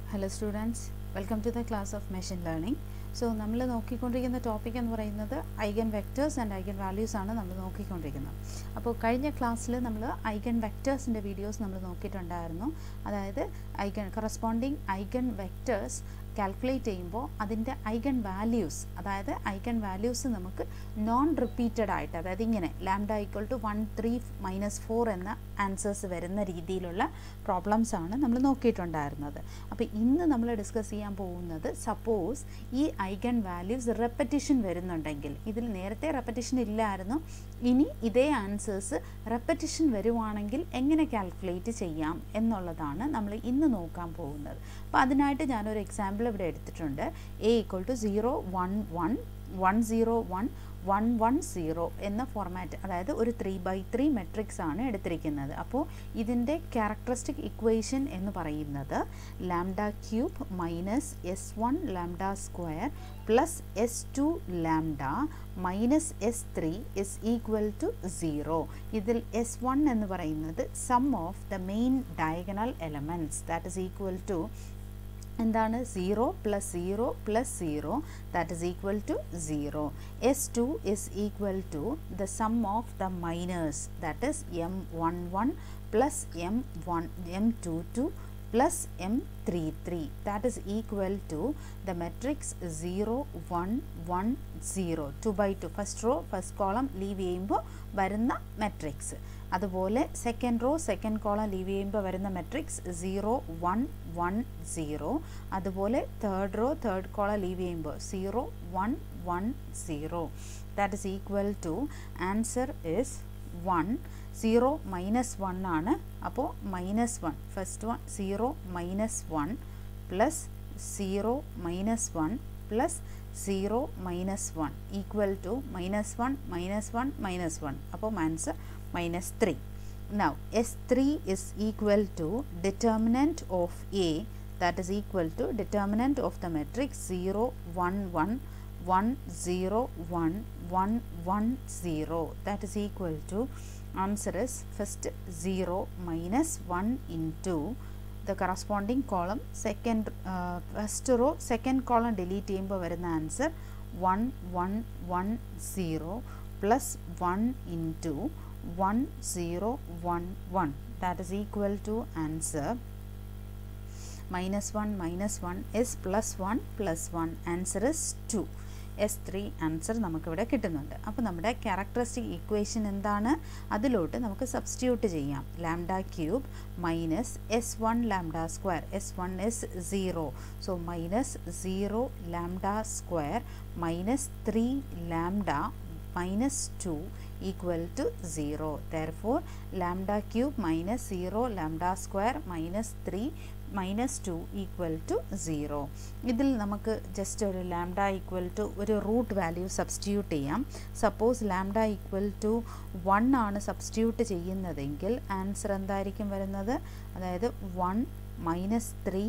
Hello students, welcome to the class of machine learning. So, നമ്മൾ നോക്കിക്കൊണ്ടിരിക്കുന്ന topic എന്ന് പറയുന്നത് eigen vectors and eigen values ആണ് നമ്മൾ നോക്കിക്കൊണ്ടിരിക്കുന്നത്. അപ്പോൾ കഴിഞ്ഞ ക്ലാസ്സിൽ നമ്മൾ ഐഗൻ വെക്റ്റേഴ്സിൻ്റെ വീഡിയോസ് നമ്മൾ നോക്കിയിട്ടുണ്ടായിരുന്നു. അതായത് കറസ്പോണ്ടിങ് ഐഗൻ വെക്റ്റേഴ്സ് കാൽക്കുലേറ്റ് ചെയ്യുമ്പോൾ അതിൻ്റെ ഐഗൻ വാല്യൂസ്, അതായത് ഐഗൻ വാല്യൂസ് നമുക്ക് നോൺ റിപ്പീറ്റഡ് ആയിട്ട്, അതായത് ഇങ്ങനെ ലാംഡ ഈക്വൽ ടു 1 3 -4 എന്ന ആൻസേഴ്സ് വരുന്ന രീതിയിലുള്ള പ്രോബ്ലംസ് ആണ് നമ്മൾ നോക്കിയിട്ടുണ്ടായിരുന്നത്. അപ്പോൾ ഇന്ന് നമ്മൾ ഡിസ്കസ് ചെയ്യാൻ പോകുന്നത്, സപ്പോസ് ഈ ഐഗൻ വാല്യൂസ് റെപ്പറ്റീഷൻ വരുന്നുണ്ടെങ്കിൽ, ഇതിൽ നേരത്തെ റെപ്പറ്റീഷൻ ഇല്ലായിരുന്നു, ഇനി ഇതേ ആൻസേഴ്സ് റെപ്പറ്റീഷൻ വരുവാണെങ്കിൽ എങ്ങനെ കാൽക്കുലേറ്റ് ചെയ്യാം എന്നുള്ളതാണ് നമ്മൾ ഇന്ന് നോക്കാൻ പോകുന്നത്. അപ്പോൾ അതിനായിട്ട് ഞാനൊരു എക്സാമ്പിൾ ഇവിടെ എടുത്തിട്ടുണ്ട്. a = 0 1 1 101 110 എന്ന ഫോർമാറ്റ്, അതായത് ഒരു 3x3 മെട്രിക്സ് ആണ് എടുത്തിരിക്കുന്നത്. അപ്പോൾ ഇതിൻ്റെ ക്യാരക്ടറിസ്റ്റിക് ഇക്വേഷൻ എന്ന് പറയുന്നത് λ³ - s1 λ² + s2 λ - s3 = 0. ഇതിൽ s1 എന്ന് പറയുന്നത് sum of the main diagonal elements, that is equal to എന്താണ് 0 + 0 + 0, that is equal to 0. S2 is equal to the sum of the minors, that is m11 + m22 + m33, that is equal to the matrix 0 1 1 0, 2 by 2, first row first column leave ചെയ്യുമ്പോൾ വരുന്ന matrix. അതുപോലെ second row second column leave ചെയ്യുമ്പോൾ വരുന്ന matrix 0 1 1 0. അതുപോലെ third row third column leave ചെയ്യുമ്പോൾ 0 1 1 0, that is equal to answer is 1. 0 - 1 ആണ്, അപ്പോൾ -1, first one 0 - 1 + 0 - 1 + 0 - 1 equal to -1 -1 -1, അപ്പോൾ answer -3. Now S3 is equal to determinant of A, that is equal to determinant of the matrix 0 1 1 1 0 1 1 1 0, that is equal to answer is first 0 - 1 into the corresponding column, second first row second column delete ചെയ്യുമ്പോൾ വരുന്ന answer 1 1 1 0 + 1 into 1 0 1 1, that is equal to answer -1 -1 is +1 +1, answer is 2. S3 answer നമുക്കിവിടെ കിട്ടുന്നുണ്ട്. അപ്പോൾ നമ്മുടെ characteristic equation എന്താണ്, അതിലോട്ട് നമുക്ക് substitute ചെയ്യാം. λ³ - s1 λ², s1 is 0, so -0 λ² - 3 λ - 2 equal to 0. Therefore λ³ - 0 λ² - 3 - 2 equal to 0. ഇതിൽ നമുക്ക് ജസ്റ്റ് ഒരു λ = ഒരു റൂട്ട് വാല്യൂ സബ്സ്റ്റിറ്റ്യൂട്ട് ചെയ്യാം. സപ്പോസ് λ = 1 ആണ് സബ്സ്റ്റിറ്റ്യൂട്ട് ചെയ്യുന്നതെങ്കിൽ ആൻസർ എന്തായിരിക്കും വരുന്നത്, അതായത് 1 - 3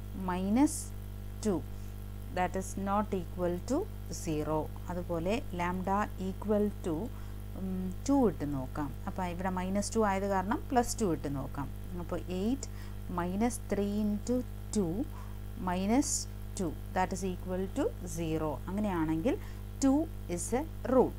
- 2, that is not equal to 0. അതുപോലെ λ = 2 ഇട്ട് നോക്കാം. അപ്പോൾ ഇവിടെ -2 ആയത് കാരണം +2 ഇട്ട് നോക്കാം. അപ്പോൾ 8 - 3 into 2 - 2, that is equal to 0. അങ്ങനെയാണെങ്കിൽ 2 is a root.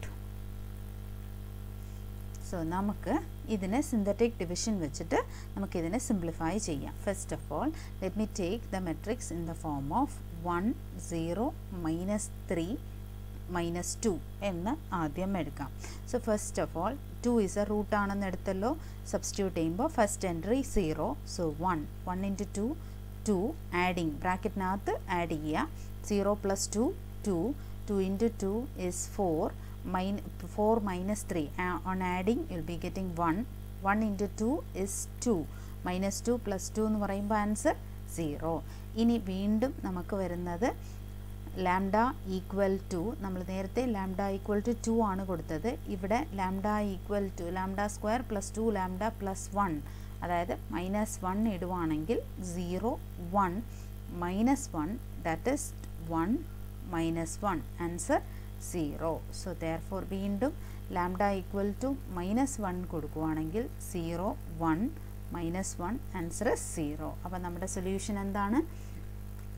സോ നമുക്ക് ഇതിനെ സിന്തറ്റിക് ഡിവിഷൻ വെച്ചിട്ട് നമുക്കിതിനെ സിംപ്ലിഫൈ ചെയ്യാം. First of all let me take the matrix in the form of 1 0 -3 -2 എന്ന് ആദ്യം എടുക്കാം. So first of all 2 is a root ആണെന്ന് എടുത്തല്ലോ. സബ്സ്റ്റിറ്റ്യൂട്ട് ചെയ്യുമ്പോൾ first entry 0, so 1 1 into 2 2, adding ബ്രാക്കറ്റിനകത്ത് ആഡ് ചെയ്യുക. 0 + 2 2, 2 into 2 is 4 4 - 3, on adding you will be getting 1 1 into 2 is 2, -2 + 2 എന്ന് പറയുമ്പോൾ ആൻസർ 0. ഇനി വീണ്ടും നമുക്ക് വരുന്നത് λ = നമ്മൾ നേരത്തെ λ = 2 ആണ് കൊടുത്തത്. ഇവിടെ λ = λ² + 2 λ + 1, അതായത് -1 ഇടുവാണെങ്കിൽ 0 1 -1, that is 1 - 1, answer 0. So therefore വീണ്ടും λ = -1 കൊടുക്കുവാണെങ്കിൽ 0 1 -1, ആൻസർ 0. അപ്പോൾ നമ്മുടെ സൊല്യൂഷൻ എന്താണ്,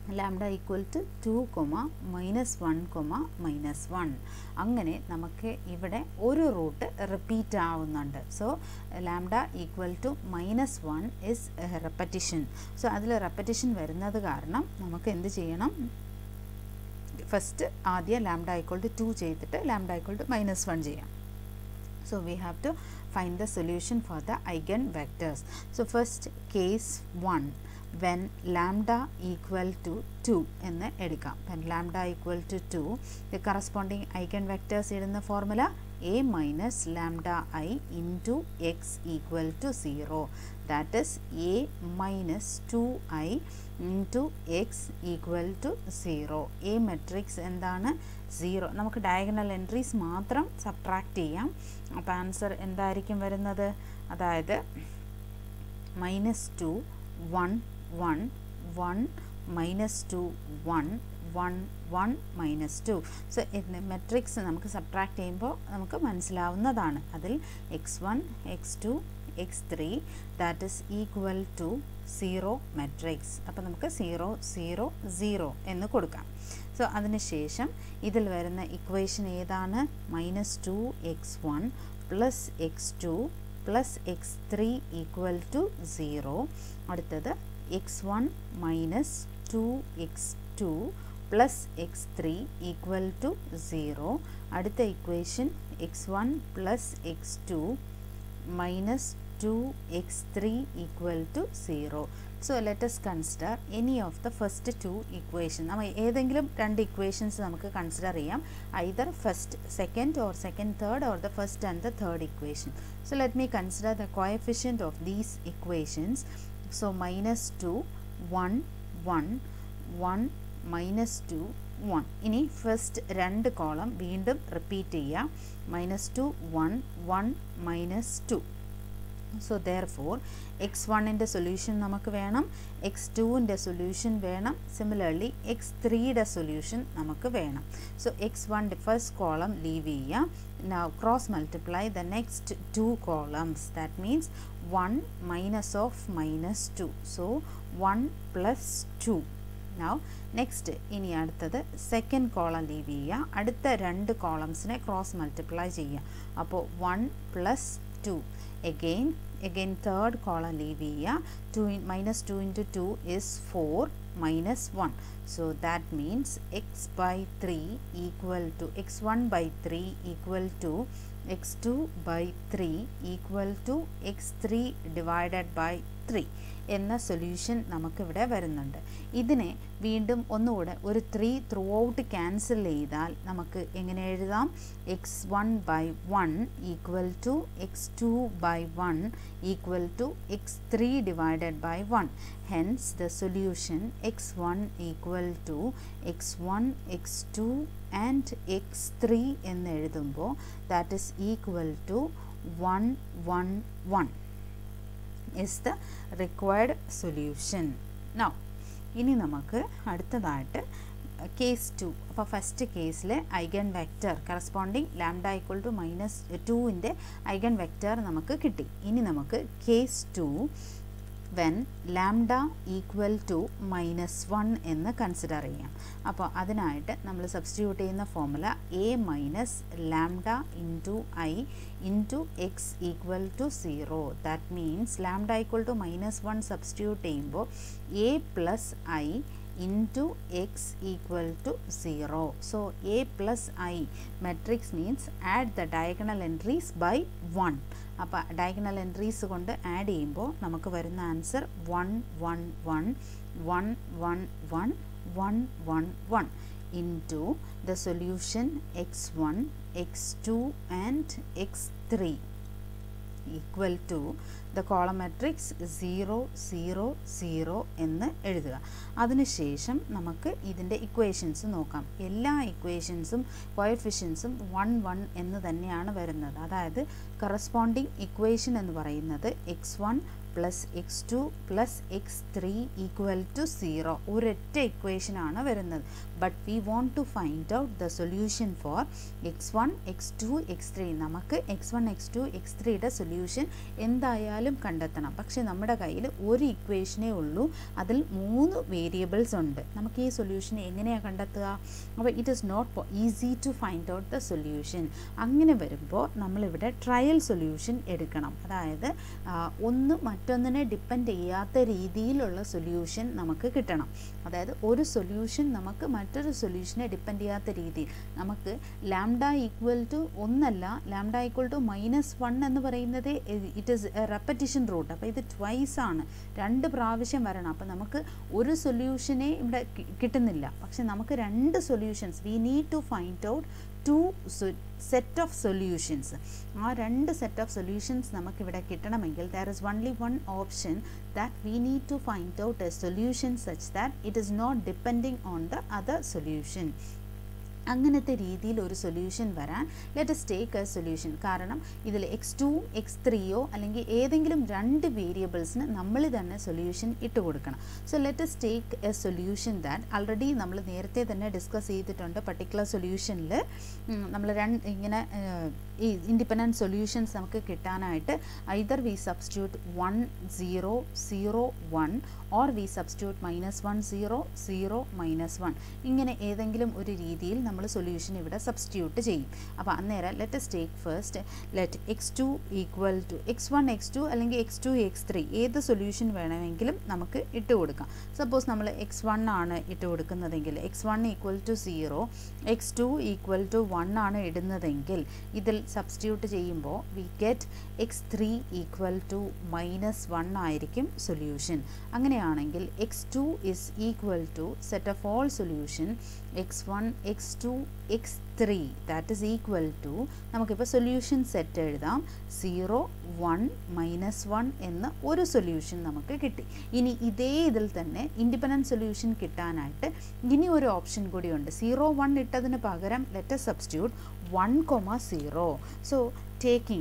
ലാംഡ ഈക്വൽ ടു 2, -1, -1 അങ്ങനെ നമുക്ക് ഇവിടെ ഒരു റൂട്ട് റിപ്പീറ്റ് ആവുന്നുണ്ട്. So lambda equal to -1 is repetition. So അതിൽ റെപ്പറ്റിഷൻ വരുന്നത് കാരണം നമുക്ക് എന്ത് ചെയ്യണം? ഫസ്റ്റ് ആദ്യം ലാംഡ ഈക്വൽ ടു 2 ചെയ്തിട്ട് ലാംഡ ഈക്വൽ ടു -1 ചെയ്യാം. So we have to find the solution for the eigenvectors. So first case 1, when lambda equal to 2 എന്ന് എടുക്കാം. when lambda equal to 2, the corresponding eigenvectors ഇടുന്ന formula a minus lambda I into x equal to 0. that is a minus 2i into x equal to 0. a matrix എന്താണ്? 0. നമുക്ക് diagonal entries മാത്രം subtract ചെയ്യാം. അപ്പോൾ answer എന്തായിരിക്കും വരുന്നത്? അതായത് -2 1 1 1 -2 1 1 1 -2. So matrix നമുക്ക് സബ്ട്രാക്ട് ചെയ്യുമ്പോൾ നമുക്ക് മനസ്സിലാവുന്നതാണ്. അതിൽ x1 x2 x3 that is equal to 0 matrix. അപ്പോൾ നമുക്ക് 0 0 0 എന്ന് കൊടുക്കാം. സോ അതിനുശേഷം ഇതിൽ വരുന്ന ഇക്വേഷൻ ഏതാണ്? -2x1 + x2 + x3 equal to 0. അടുത്തത് x1 - 2x2 + x3 equal to 0. അടുത്ത equation x1 + x2 - 2x3 equal to 0. So let us consider any of the first two equations. നമ്മൾ ഏതെങ്കിലും രണ്ട് ഇക്വേഷൻസ് നമുക്ക് കൺസിഡർ ചെയ്യാം. either first, second or second, third or the first and the third equation. So let me consider the coefficient of these equations. So -2 1 1 1 -2 1. ഇനി first രണ്ട് column വീണ്ടും repeat ചെയ്യുക. -2 1 1 -2. So therefore x1 solution നമുക്ക് വേണം, x2 solution വേണം, similarly x3 solution നമുക്ക് വേണം. So x1 first column leave ചെയ്യുക. now cross multiply the next two columns. that means 1 minus of -2. so 1 + 2. now next ഇനി അടുത്തത് സെക്കൻഡ് കോളം ലീവ് ചെയ്യുക. അടുത്ത രണ്ട് കോളംസിനെ ക്രോസ് മൾട്ടിപ്ലൈ ചെയ്യുക. അപ്പോൾ 1 + 2. again third column leave here. -2 into 2 is 4 - 1. so that means x/3 equal to x1/3 equal to x2/3 equal to x3 divided by 3 എന്ന solution നമുക്കിവിടെ വരുന്നുണ്ട്. ഇതിനെ വീണ്ടും ഒന്നുകൂടെ ഒരു 3 ത്രൂ ഔട്ട് ക്യാൻസൽ ചെയ്താൽ നമുക്ക് എങ്ങനെ എഴുതാം? x1/1 equal to x2/1 equal to x3 divided by 1. hence the solution x1 equal to x1 x2 and x3 എന്ന് എഴുതുമ്പോൾ that is equal to 1 1 1 is the required solution. now ഇനി നമുക്ക് അടുത്തതായിട്ട് case 2. അപ്പോൾ ഫസ്റ്റ് കേസിൽ eigen vector corresponding lambda equal to -2 eigen vector നമുക്ക് കിട്ടി. ഇനി നമുക്ക് case 2 when lambda equal to -1 എന്ന് കൺസിഡർ ചെയ്യാം. അപ്പോൾ അതിനായിട്ട് നമ്മൾ സബ്സ്റ്റിറ്റ്യൂട്ട് ചെയ്യുന്ന formula a minus lambda into I into x equal to 0. that means lambda equal to -1 substitute ചെയ്യുമ്പോൾ a plus I into x equal to 0. so a plus I matrix means add the diagonal entries by 1. അപ്പോൾ diagonal entries കൊണ്ട് add ചെയ്യുമ്പോൾ നമുക്ക് വരുന്ന answer 1 1 1 1 1 1 1 1 1 into the solution x1 x2 and x3 equal to the column matrix 0 0 0 എന്ന് എഴുതുക. അതിനുശേഷം നമുക്ക് ഇതിൻ്റെ ഇക്വേഷൻസ് നോക്കാം. എല്ലാ ഇക്വേഷൻസും കോഎഫിഷ്യൻസും 1 1 എന്ന് തന്നെയാണ് വരുന്നത്. അതായത് കറസ്പോണ്ടിങ് ഇക്വേഷൻ എന്ന് പറയുന്നത് x1 plus x2 plus x3 equal to 0 ഒരൊറ്റ ഇക്വേഷനാണ് വരുന്നത്. But we want to find out the solution for x1 x2 x3. നമുക്ക് x1 x2 x3യുടെ സൊല്യൂഷൻ എന്തായാലും കണ്ടെത്തണം. പക്ഷേ നമ്മുടെ കയ്യിൽ ഒരു ഇക്വേഷനേ ഉള്ളൂ, അതിൽ 3 വേരിയബിൾസ് ഉണ്ട്. നമുക്ക് ഈ സൊല്യൂഷൻ എങ്ങനെയാണ് കണ്ടെത്തുക? അപ്പോൾ it is not easy to find out the solution. അങ്ങനെ വരുമ്പോൾ നമ്മളിവിടെ ട്രയൽ സൊല്യൂഷൻ എടുക്കണം. അതായത് ഒന്ന് മറ്റൊന്നിനെ ഡിപ്പെൻഡ് ചെയ്യാത്ത രീതിയിലുള്ള സൊല്യൂഷൻ നമുക്ക് കിട്ടണം. അതായത് ഒരു സൊല്യൂഷൻ നമുക്ക് മറ്റൊരു സൊല്യൂഷനെ ഡിപ്പെൻഡ് ചെയ്യാത്ത രീതിയിൽ നമുക്ക് ലാംഡ ഈക്വൽ ടു ഒന്നല്ല, ലാംഡ ഈക്വൽ ടു -1 എന്ന് പറയുന്നത് it is a repetition root. അപ്പോൾ ഇത് ട്വൈസ് ആണ്, 2 പ്രാവശ്യം വരണം. അപ്പോൾ നമുക്ക് ഒരു സൊല്യൂഷനെ ഇവിടെ കിട്ടുന്നില്ല, പക്ഷെ നമുക്ക് 2 solutions we need to find out 2 set of solutions. ആ 2 സെറ്റ് ഓഫ് സൊല്യൂഷൻസ് നമുക്കിവിടെ കിട്ടണമെങ്കിൽ there is only one option that we need to find out a solution such that it is not depending on the other solution. അങ്ങനത്തെ രീതിയിൽ ഒരു solution വരാൻ let us take a solution. കാരണം ഇതിൽ x2 x3യോ അല്ലെങ്കിൽ ഏതെങ്കിലും 2 വേരിയബിൾസിന് നമ്മൾ തന്നെ സൊല്യൂഷൻ ഇട്ട് കൊടുക്കണം. So let us take a solution that already നമ്മൾ നേരത്തെ തന്നെ ഡിസ്കസ് ചെയ്തിട്ടുണ്ട്. പർട്ടിക്കുലർ സൊല്യൂഷനിൽ നമ്മൾ ഇങ്ങനെ ഈ ഇൻഡിപെൻഡൻറ്റ് സൊല്യൂഷൻസ് നമുക്ക് കിട്ടാനായിട്ട് either we substitute 1 0 0 1 or we substitute -1 0 0 -1. ഇങ്ങനെ ഏതെങ്കിലും ഒരു രീതിയിൽ നമ്മൾ സൊല്യൂഷൻ ഇവിടെ സബ്സ്റ്റിറ്റ്യൂട്ട് ചെയ്യും. അപ്പോൾ അന്നേരം let us take first let x2 equal to x1 x2 അല്ലെങ്കിൽ x2 x3 ഏത് സൊല്യൂഷൻ വേണമെങ്കിലും നമുക്ക് ഇട്ട് കൊടുക്കാം. സപ്പോസ് നമ്മൾ x1 ആണ് ഇട്ട് കൊടുക്കുന്നതെങ്കിൽ x1 equal to 0 x2 equal to 1 ആണ് ഇടുന്നതെങ്കിൽ ഇതിൽ സബ്സ്റ്റിറ്റ്യൂട്ട് ചെയ്യുമ്പോൾ we get x3 equal to -1 ആയിരിക്കും സൊല്യൂഷൻ. അങ്ങനെയാണെങ്കിൽ x2 is equal to set of all solution x1 x2 x3 that is equal to നമുക്കിപ്പോൾ സൊല്യൂഷൻ സെറ്റ് എഴുതാം 0 1 -1 എന്ന ഒരു സൊല്യൂഷൻ നമുക്ക് കിട്ടി. ഇനി ഇതേ ഇതിൽ തന്നെ ഇൻഡിപെൻഡൻറ്റ് സൊല്യൂഷൻ കിട്ടാനായിട്ട് ഇനി ഒരു ഓപ്ഷൻ കൂടിയുണ്ട്. 0 1 ഇട്ടതിന് പകരം let us substitute 1 0. so taking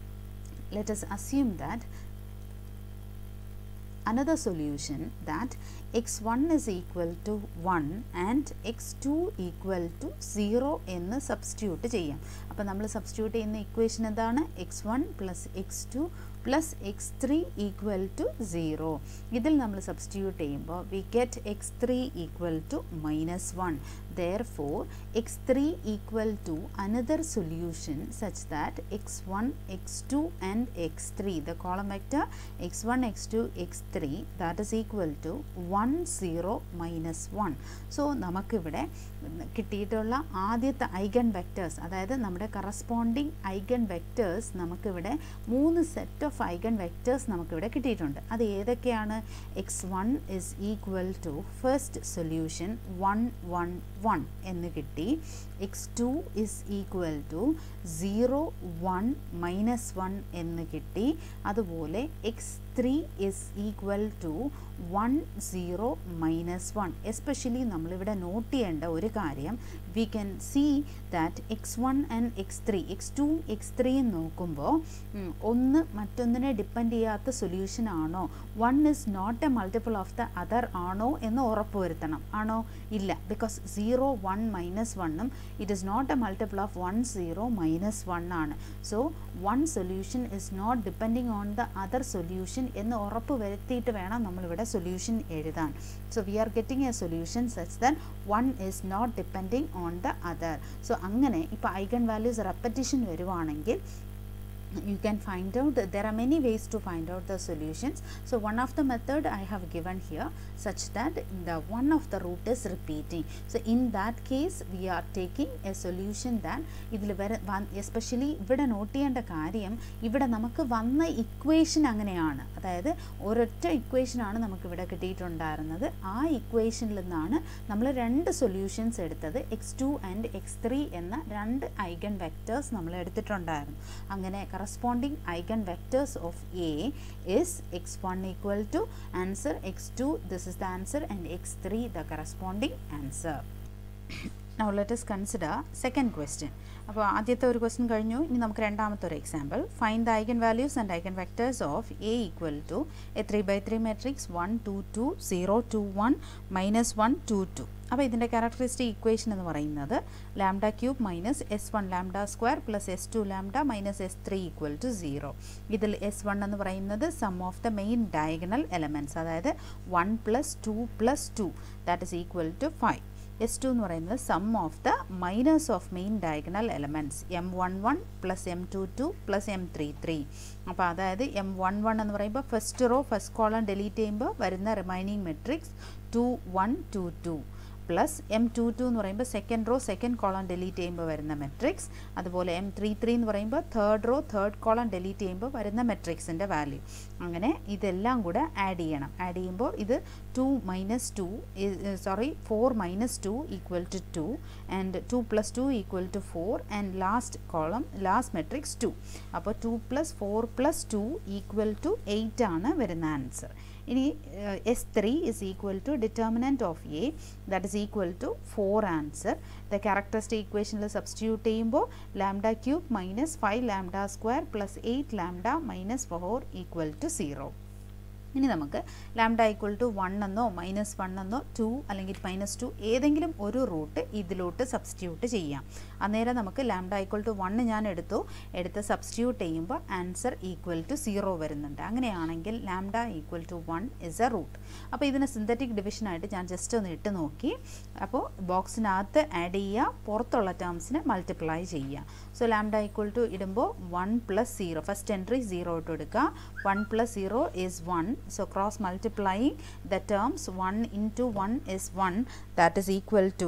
let us assume that another solution that x1 is equal to 1 and x2 equal to 0 എന്ന് സബ്സ്റ്റിറ്റ്യൂട്ട് ചെയ്യാം. അപ്പോൾ നമ്മൾ സബ്സ്റ്റിറ്റ്യൂട്ട് ചെയ്യുന്ന ഇക്വേഷൻ എന്താണ്? x1 plus x2 plus x3 equal to 0. ഇതിൽ നമ്മൾ സബ്സ്റ്റിറ്റ്യൂട്ട് ചെയ്യുമ്പോൾ we get x3 equal to -1. therefore x3 equal to another solution such that x1 x2 and x3 the column vector x1 x2 x3 that is equal to 1 0 -1. so നമുക്കിവിടെ കിട്ടിയിട്ടുള്ള ആദ്യത്തെ eigen vectors, അതായത് നമ്മുടെ corresponding eigen vectors നമുക്കിവിടെ 3 set of eigen vectors നമുക്കിവിടെ കിട്ടിയിട്ടുണ്ട്. അത് ഏതൊക്കെയാണ്? x1 is equal to first solution 1 1 1 എന്ന് കിട്ടി. x2 is equal to 0 1 -1 എന്ന് കിട്ടി. അതുപോലെ x3 is equal to 1 0 -1. Especially നമ്മളിവിടെ നോട്ട് ചെയ്യേണ്ട ഒരു കാര്യം, we can see that x1 and x3 x2 x3 നോക്കുമ്പോൾ ഒന്ന് മറ്റൊന്നിനെ ഡിപ്പെൻഡ് ചെയ്യാത്ത സൊല്യൂഷൻ ആണോ, 1 is not a multiple of the other ആണോ എന്ന് ഉറപ്പുവരുത്തണം. ആണോ? ഇല്ല. ബിക്കോസ് 0 1 -1ഉം it is not a multiple of 1 0 -1 ആണ്. സോ one solution is not depending on the other solution എന്ന് ഉറപ്പ് വരുത്തിയിട്ട് വേണം നമ്മളിവിടെ സൊല്യൂഷൻ എഴുതാൻ. so we are getting a solution such that one is not depending on the other. so അങ്ങനെ ഇപ്പോൾ ഐഗൺ വാല്യൂസ് റെപ്പറ്റീഷൻ വരുവാണെങ്കിൽ you can find out, there are many ways to find out the solutions. so one of the method I have given here such that the one of the root is repeating. so in that case we are taking a solution that ഇതിൽ especially ഇവിടെ note ചെയ്യേണ്ട കാര്യം, ഇവിടെ നമുക്ക് വന്ന equation അങ്ങനെയാണ്. അതായത് ഒരൊറ്റ ഇക്വേഷനാണ് നമുക്കിവിടെ കിട്ടിയിട്ടുണ്ടായിരുന്നത്. ആ ഇക്വേഷനിൽ നിന്നാണ് നമ്മൾ 2 സൊല്യൂഷൻസ് എടുത്തത്. x2 ആൻഡ് x3 എന്ന 2 ഐഗൺ വെക്റ്റേഴ്സ് നമ്മൾ എടുത്തിട്ടുണ്ടായിരുന്നു. അങ്ങനെ corresponding eigenvectors of A is x1 equal to answer, x2 this is the answer and x3 the corresponding answer. Now let us consider second question. അപ്പോൾ ആദ്യത്തെ ഒരു question കഴിഞ്ഞു. ഇനി നമുക്ക് രണ്ടാമത്തെ ഒരു example. Find the eigen values and eigen vectors of A equal to a 3x3 matrix 1 2 2 0 2 1 -1 2 2. അപ്പോൾ ഇതിൻ്റെ ക്യാരക്ടറിസ്റ്റിക് ഇക്വേഷൻ എന്ന് പറയുന്നത് lambda cube minus S1 lambda square plus S2 lambda minus S3 equal to 0. ഇതിൽ S1 എന്ന് പറയുന്നത് sum of the main diagonal elements, അതായത് 1 + 2 + 2 that is equal to 5. S2 എന്ന് പറയുന്നത് sum of the minors of main diagonal elements M11 + M22 + M33. അപ്പോൾ അതായത് M11 എന്ന് പറയുമ്പോൾ first row first column delete ചെയ്യുമ്പോൾ വരുന്ന റിമൈനിങ് മെട്രിക്സ് 2 1 2 2 പ്ലസ് M22 എന്ന് പറയുമ്പോൾ second row second column delete ചെയ്യുമ്പോൾ വരുന്ന മെട്രിക്സ്, അതുപോലെ M33 എന്ന് പറയുമ്പോൾ third row third column delete ചെയ്യുമ്പോൾ വരുന്ന മെട്രിക്സിൻ്റെ വാല്യൂ. അങ്ങനെ ഇതെല്ലാം കൂടെ ആഡ് ചെയ്യണം. ആഡ് ചെയ്യുമ്പോൾ ഇത് 4 - 2 equal to 2 and 2 + 2 equal to 4 and last matrix 2. അപ്പോൾ 2 + 4 + 2 ഈക്വൽ ടു 8 ആണ് വരുന്ന ആൻസർ. ഇനി S3 is equal to determinant of A, that is equal to 4 answer. The characteristic equation substitute ചെയ്യുമ്പോൾ lambda cube minus 5 lambda square plus 8 lambda minus 4 equal to 0. ഇനി നമുക്ക് lambda equal to 1 എന്നോ -1 എന്നോ 2 അല്ലെങ്കിൽ -2 ഏതെങ്കിലും ഒരു റൂട്ട് ഇതിലോട്ട് സബ്സ്റ്റിറ്റ്യൂട്ട് ചെയ്യാം. അന്നേരം നമുക്ക് ലാംഡ ഈക്വൽ ടു 1 ഞാൻ എടുത്ത് സബ്സ്റ്റിറ്റ്യൂട്ട് ചെയ്യുമ്പോൾ ആൻസർ ഈക്വൽ ടു 0 വരുന്നുണ്ട്. അങ്ങനെയാണെങ്കിൽ lambda equal to 1 is a root. അപ്പോൾ ഇതിന് സിന്തറ്റിക് ഡിവിഷനായിട്ട് ഞാൻ ജസ്റ്റ് ഒന്ന് ഇട്ട് നോക്കി. അപ്പോൾ ബോക്സിനകത്ത് ആഡ് ചെയ്യുക, പുറത്തുള്ള ടേംസിനെ മൾട്ടിപ്ലൈ ചെയ്യുക. സോ ലാംഡ ഈക്വൽ ടു ഇടുമ്പോൾ 1 + 0, ഫസ്റ്റ് എൻട്രി 0 ഇട്ട് എടുക്കുക. 1 + 0 is 1. So cross multiplying the terms 1 into 1 is 1, that is equal to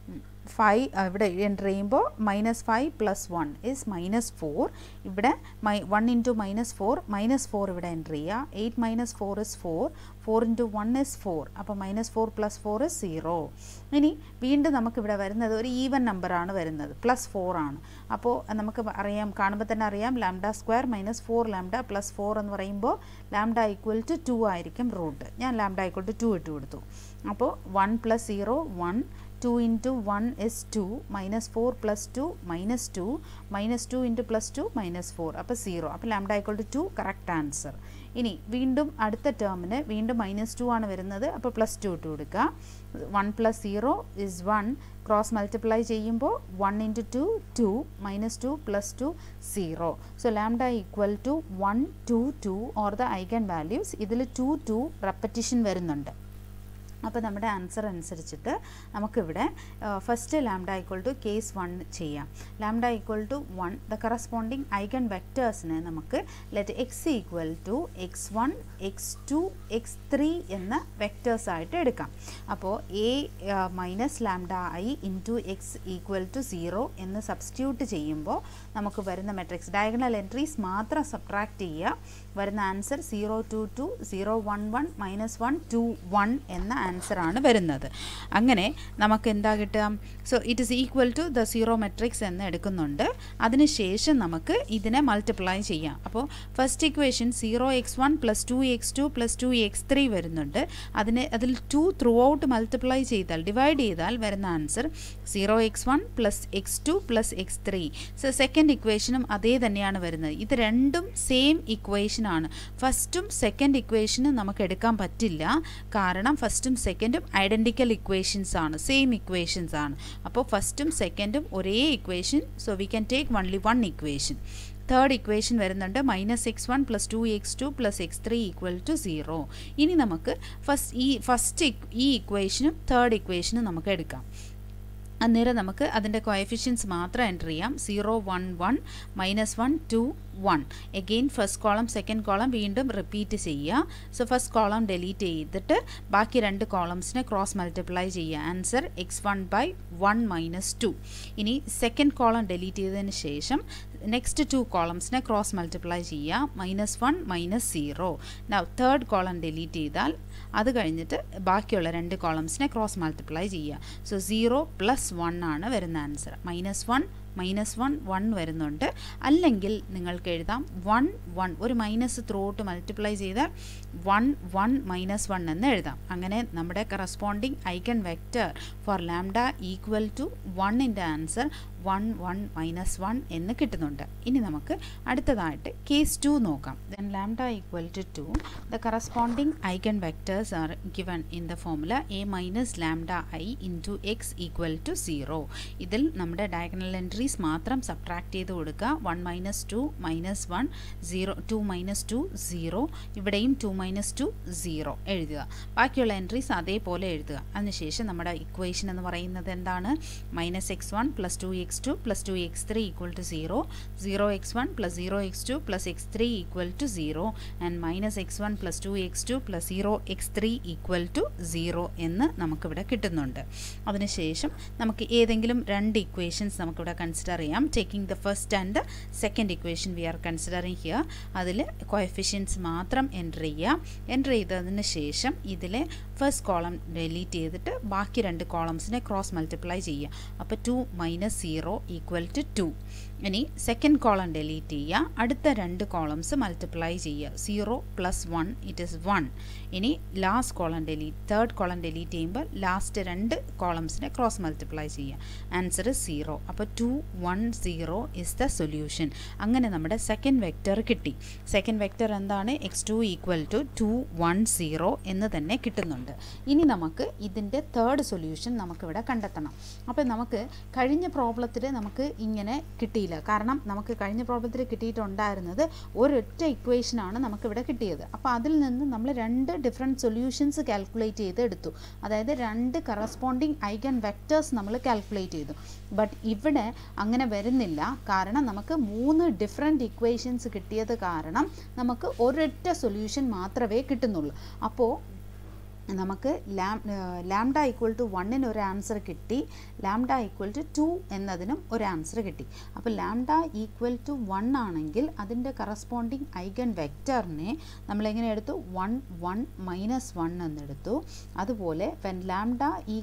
5. ഇവിടെ എൻ്റർ ചെയ്യുമ്പോൾ -5 + 1 is -4. ഇവിടെ 1 into -4 -4 ഇവിടെ എൻ്റർ ചെയ്യുക. 8 - 4 is 4. 4 into 1 is 4. അപ്പോൾ -4 + 4 is 0. ഇനി വീണ്ടും നമുക്കിവിടെ വരുന്നത് ഒരു ഈവൻ നമ്പറാണ് വരുന്നത്, +4 ആണ്. അപ്പോൾ നമുക്ക് അറിയാം, കാണുമ്പോൾ തന്നെ അറിയാം ലാംഡ സ്ക്വയർ -4 ലാംഡ + 4 എന്ന് പറയുമ്പോൾ ലാംഡ ഈക്വൽ ടു 2 ആയിരിക്കും റൂട്ട്. ഞാൻ ലാംഡ ഈക്വൽ ടു 2 ഇട്ട് കൊടുത്തു. അപ്പോൾ 1 + 0 1, 2 into 1 is 2, -4 + 2 -2, -2 into +2 -4, അപ്പോൾ 0. അപ്പോൾ lambda equal to 2 correct answer. ഇനി വീണ്ടും അടുത്ത ടേമിന് വീണ്ടും -2 ആണ് വരുന്നത്. അപ്പോൾ +2 ഇട്ട് കൊടുക്കുക. 1 + 0 is 1. ക്രോസ് മൾട്ടിപ്ലൈ ചെയ്യുമ്പോൾ 1 into 2 2, -2 + 2 0. So lambda equal to 1 2 2 or the eigen values. ഇതിൽ 2 2 റെപ്പറ്റീഷൻ വരുന്നുണ്ട്. അപ്പോൾ നമ്മുടെ ആൻസർ അനുസരിച്ചിട്ട് നമുക്കിവിടെ first lambda equal to case 1 ചെയ്യാം. Lambda equal to 1 the corresponding eigen വെക്ടേഴ്സിനെ നമുക്ക് let x equal to x1 x2 x3 എന്ന വെക്ടേഴ്സ് ആയിട്ട് എടുക്കാം. അപ്പോൾ a minus lambda i into x equal to 0 എന്ന് സബ്സ്റ്റിറ്റ്യൂട്ട് ചെയ്യുമ്പോൾ നമുക്ക് വരുന്ന മെട്രിക്സ് ഡയഗണൽ എൻട്രീസ് മാത്രം സബ്ട്രാക്ട് ചെയ്യുക. വരുന്ന ആൻസർ 0 2 2 0 1 1 -1 2 1 എന്ന ആൻസർ ആണ് വരുന്നത്. അങ്ങനെ നമുക്ക് എന്താ കിട്ടുക? So it is equal to the 0 matrix എന്ന് എടുക്കുന്നുണ്ട്. അതിനുശേഷം നമുക്ക് ഇതിനെ മൾട്ടിപ്ലൈ ചെയ്യാം. അപ്പോൾ first equation 0x1 + 2x2 + 2x3 വരുന്നുണ്ട്. അതിൽ 2 ത്രൂ ഔട്ട് മൾട്ടിപ്ലൈ ചെയ്താൽ ഡിവൈഡ് ചെയ്താൽ വരുന്ന answer 0x1 + x2 + x3. So second ഇക്വേഷനും അതേ തന്നെയാണ് വരുന്നത്. ഇത് രണ്ടും സെയിം ഇക്വേഷൻ ആണ്. ഫസ്റ്റും സെക്കൻഡ് ഇക്വേഷനും നമുക്ക് എടുക്കാൻ പറ്റില്ല, കാരണം ഫസ്റ്റും സെക്കൻഡും ഐഡൻറ്റിക്കൽ ഇക്വേഷൻസ് ആണ്, സെയിം ഇക്വേഷൻസ് ആണ്. അപ്പോൾ ഫസ്റ്റും സെക്കൻഡും ഒരേ equation. So we can take only one equation. Third equation വരുന്നുണ്ട് -x1 + 2x2 + x3 = 0. ഇനി നമുക്ക് ഫസ്റ്റ് ഈ ഇക്വേഷനും തേർഡ് ഇക്വേഷനും നമുക്ക് എടുക്കാം. അന്നേരം നമുക്ക് അതിൻ്റെ കോഎഫിഷ്യൻസ് മാത്രം എൻ്റർ ചെയ്യാം. 0 1 1 -1 2 1. Again first column second column വീണ്ടും റിപ്പീറ്റ് ചെയ്യുക. സോ ഫസ്റ്റ് കോളം ഡിലീറ്റ് ചെയ്തിട്ട് ബാക്കി രണ്ട് കോളംസിനെ ക്രോസ് മൾട്ടിപ്ലൈ ചെയ്യുക. Answer x1/1 - 2. ഇനി സെക്കൻഡ് കോളം ഡിലീറ്റ് ചെയ്തതിന് ശേഷം നെക്സ്റ്റ് 2 കോളംസിനെ ക്രോസ് മൾട്ടിപ്ലൈ ചെയ്യുക. -1 -0. നൗ തേർഡ് കോളം ഡിലീറ്റ് ചെയ്താൽ അത് കഴിഞ്ഞിട്ട് ബാക്കിയുള്ള രണ്ട് കോളംസിനെ ക്രോസ് മൾട്ടിപ്ലൈ ചെയ്യുക. സോ 0 + 1 ആണ് വരുന്ന ആൻസർ. -1 -1 1 വരുന്നുണ്ട്. അല്ലെങ്കിൽ നിങ്ങൾക്ക് എഴുതാം 1 1 ഒരു മൈനസ് ത്രൂ ഔട്ട് മൾട്ടിപ്ലൈ ചെയ്താൽ 1 1 -1 എന്ന് എഴുതാം. അങ്ങനെ നമ്മുടെ corresponding eigen vector for lambda equal to 1ൻ്റെ ആൻസർ 1 1 -1 എന്ന് കിട്ടുന്നുണ്ട്. ഇനി നമുക്ക് അടുത്തതായിട്ട് കേസ് 2 നോക്കാം. Then lambda equal to 2, the corresponding eigenvectors are given in the formula a minus lambda I into x equal to 0. ഇതിൽ നമ്മുടെ ഡയഗണൽ എൻട്രീസ് മാത്രം സബ്ട്രാക്ട് ചെയ്ത് കൊടുക്കുക. 1 - 2 -1 0 2 - 2 0, ഇവിടെയും 2 - 2 0 എഴുതുക. ബാക്കിയുള്ള എൻട്രീസ് അതേപോലെ എഴുതുക. അതിനുശേഷം നമ്മുടെ ഇക്വേഷൻ എന്ന് പറയുന്നത് എന്താണ്? -x1 + 2x2 + 2x3 = 0, 0x1 + 0x2 + x3 = 0 and -x1 + 2x2 + 0x3 = 0 എന്ന് നമുക്കിവിടെ കിട്ടുന്നുണ്ട്. അതിനുശേഷം നമുക്ക് ഏതെങ്കിലും രണ്ട് ഇക്വേഷൻസ് നമുക്കിവിടെ കൺസിഡർ ചെയ്യാം. Taking the first and the second equation we are considering here. അതിൽ കോഎഫിഷ്യൻസ് മാത്രം എൻ്റർ ചെയ്യുക. എൻ്റർ ചെയ്തതിന് ശേഷം ഇതിലെ ഫസ്റ്റ് കോളം ഡിലീറ്റ് ചെയ്തിട്ട് ബാക്കി രണ്ട് കോളംസിനെ ക്രോസ് മൾട്ടിപ്ലൈ ചെയ്യുക. അപ്പോൾ 2 - 0 = 2. ഇനി സെക്കൻഡ് കോളം ഡിലീറ്റ് ചെയ്യുക. അടുത്ത രണ്ട് കോളംസ് മൾട്ടിപ്ലൈ ചെയ്യുക. 0 + 1 it is 1. ഇനി last column third column delete ചെയ്യുമ്പോൾ ലാസ്റ്റ് രണ്ട് കോളംസിനെ ക്രോസ് മൾട്ടിപ്ലൈ ചെയ്യുക. ആൻസർ 0. അപ്പോൾ 2 1 0 ഇസ് ദ സൊല്യൂഷൻ. അങ്ങനെ നമ്മുടെ സെക്കൻഡ് വെക്റ്റർ കിട്ടി. സെക്കൻഡ് വെക്റ്റർ എന്താണ്? x2 = 2 1 0 എന്ന് തന്നെ കിട്ടുന്നുണ്ട്. ഇനി നമുക്ക് ഇതിൻ്റെ തേർഡ് സൊല്യൂഷൻ നമുക്കിവിടെ കണ്ടെത്തണം. അപ്പോൾ നമുക്ക് കഴിഞ്ഞ പ്രോബ്ലത്തിൽ നമുക്ക് ഇങ്ങനെ കിട്ടിയില്ല. കാരണം നമുക്ക് കഴിഞ്ഞ പ്രോബ്ലത്തിൽ കിട്ടിയിട്ടുണ്ടായിരുന്നത് ഒരൊറ്റ ഇക്വേഷനാണ് നമുക്കിവിടെ കിട്ടിയത്. അപ്പോൾ അതിൽ നിന്ന് നമ്മൾ രണ്ട് ഡിഫറെൻറ്റ് സൊല്യൂഷൻസ് കാൽക്കുലേറ്റ് ചെയ്ത് എടുത്തു. അതായത് രണ്ട് കറസ്പോണ്ടിങ് ഐഗൺ വെക്റ്റേഴ്സ് നമ്മൾ കാൽക്കുലേറ്റ് ചെയ്തു. ബട്ട് ഇവിടെ അങ്ങനെ വരുന്നില്ല. കാരണം നമുക്ക് 3 ഡിഫറെൻറ്റ് ഇക്വേഷൻസ് കിട്ടിയത് കാരണം നമുക്ക് ഒരൊറ്റ സൊല്യൂഷൻ മാത്രമേ കിട്ടുന്നുള്ളൂ. അപ്പോൾ നമുക്ക് ലാംഡ = 1 ഒരു ആൻസർ കിട്ടി, ലാംഡ = 2 എന്നതിനും ഒരു ആൻസർ കിട്ടി. അപ്പോൾ ലാംഡ = 1 ആണെങ്കിൽ അതിൻ്റെ കറസ്പോണ്ടിങ് ഐഗൺ വെക്റ്ററിനെ നമ്മളെങ്ങനെ എടുത്തു? 1 1 -1 എന്നെടുത്തു. അതുപോലെ വെൻ ലാംഡ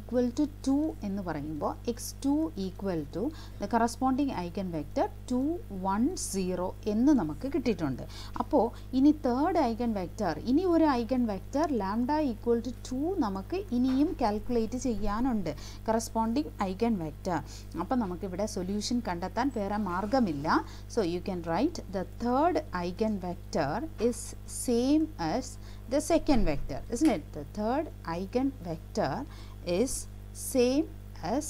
= 2 എന്ന് പറയുമ്പോൾ x2 = the corresponding eigen vector 2 1 0 എന്ന് നമുക്ക് കിട്ടിയിട്ടുണ്ട്. അപ്പോൾ ഇനി തേർഡ് ഐഗൺ വെക്റ്റർ, ഇനി ഒരു ഐഗൺ വെക്റ്റർ ലാംഡ = 2 നമുക്ക് ഇനിയും കാൽക്കുലേറ്റ് ചെയ്യാനുണ്ട്, കറസ്പോണ്ടിങ് ഐഗൺ വെക്റ്റർ. അപ്പോൾ നമുക്കിവിടെ സൊല്യൂഷൻ കണ്ടെത്താൻ വേറെ മാർഗമില്ല. So you can write the third eigen vector is same as the second vector, isn't it? The third eigenvector is same as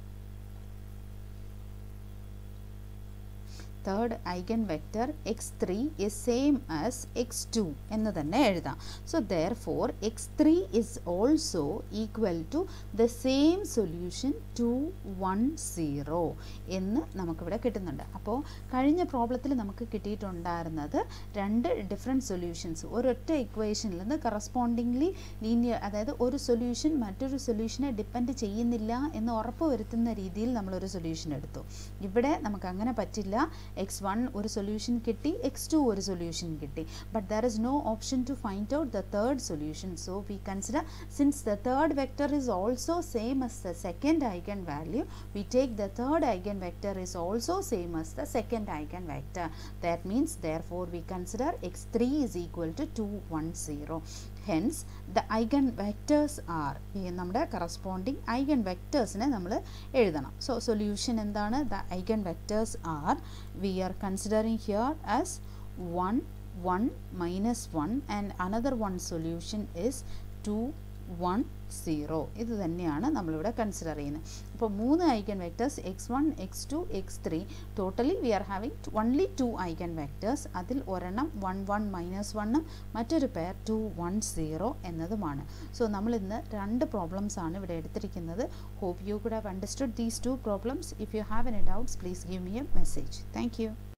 third eigenvector x3 is same as x2 എന്ന് തന്നെ എഴുതാം. So therefore x3 is also equal to the same solution 2 1 0 എന്ന് നമുക്കിവിടെ കിട്ടുന്നുണ്ട്. അപ്പോൾ കഴിഞ്ഞ പ്രോബ്ലത്തിൽ നമുക്ക് കിട്ടിയിട്ടുണ്ടായിരുന്നത് രണ്ട് ഡിഫറെൻറ്റ് സൊല്യൂഷൻസ് ഒരൊറ്റ ഇക്വേഷനിൽ നിന്ന് കറസ്പോണ്ടിങ്ലി ലീനിയർ, അതായത് ഒരു സൊല്യൂഷൻ മറ്റൊരു സൊല്യൂഷനെ ഡിപ്പെൻഡ് ചെയ്യുന്നില്ല എന്ന് ഉറപ്പ് വരുത്തുന്ന രീതിയിൽ നമ്മളൊരു സൊല്യൂഷൻ എടുത്തു. ഇവിടെ നമുക്ക് അങ്ങനെ പറ്റില്ല. x1 ഒരു സൊല്യൂഷൻ കിട്ടി, x2 ഒരു സൊല്യൂഷൻ കിട്ടി. But there is no option to find out the third solution. So we consider, since the third vector is also same as the second eigenvalue, we take the third eigenvector is also same as the second eigenvector. That means therefore we consider x3 is equal to 2 1 0. Hence the eigenvectors are, നമ്മുടെ corresponding eigen വെക്റ്റേഴ്സിനെ നമ്മൾ എഴുതണം. So solution എന്താണ്? the eigenvectors are, we are considering here as 1 1 -1 and another one solution is 2 1 0. ഇത് തന്നെയാണ് നമ്മളിവിടെ consider ചെയ്യുന്നത്. അപ്പോൾ 3 eigen vectors x1 x2 x3, totally we are having only 2 eigen vectors. അതിൽ ഒരെണ്ണം 1 1 -1 മറ്റൊരു പെയർ 2 1 0 എന്നതുമാണ്. സോ നമ്മൾ ഇന്ന് രണ്ട് പ്രോബ്ലംസ് ആണ് ഇവിടെ എടുത്തിരിക്കുന്നത്. Hope you could have understood these 2 problems. If you have any doubts please give me a message. Thank U.